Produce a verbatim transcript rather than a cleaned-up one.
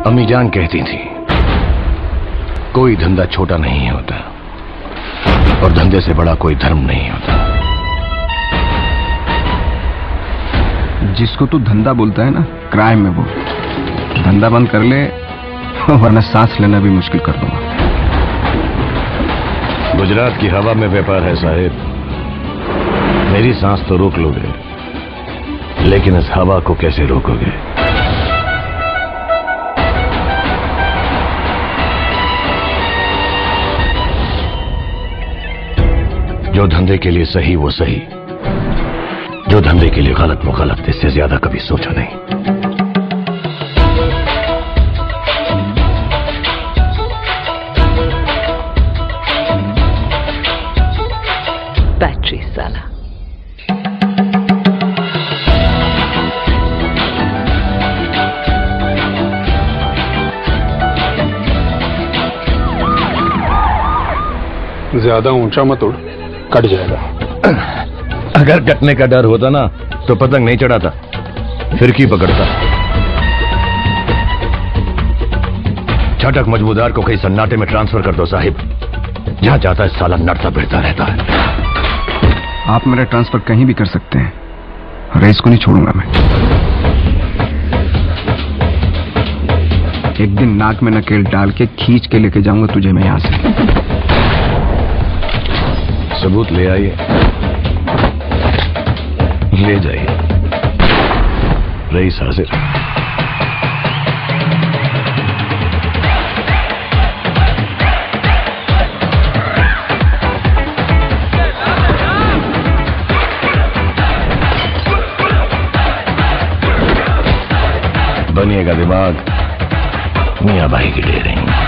अम्मी जान कहती थी कोई धंधा छोटा नहीं होता और धंधे से बड़ा कोई धर्म नहीं होता। जिसको तू धंधा बोलता है ना, क्राइम है वो। धंधा बंद कर ले वरना सांस लेना भी मुश्किल कर दूंगा। गुजरात की हवा में व्यापार है साहिब। मेरी सांस तो रोक लोगे, लेकिन इस हवा को कैसे रोकोगे? जो धंधे के लिए सही वो सही, जो धंधे के लिए गलत वो गलत। इससे ज्यादा कभी सोचा नहीं। बैटरी साला। ज्यादा ऊंचा मत उड़, कट जाएगा। अगर कटने का डर होता ना तो पतंग नहीं चढ़ाता, फिरकी पकड़ता। छटक मजबूदार को कहीं सन्नाटे में ट्रांसफर कर दो साहिब। जहां जाता है साला नड़ता भिड़ता रहता है। आप मेरा ट्रांसफर कहीं भी कर सकते हैं, रेस को नहीं छोड़ूंगा मैं। एक दिन नाक में नकेल डाल के खींच के लेके जाऊंगा तुझे मैं यहां से। सबूत ले आइए, ले जाइए। रईस हाजिर। बनिएगा दिमाग, मियां भाई की डेरे।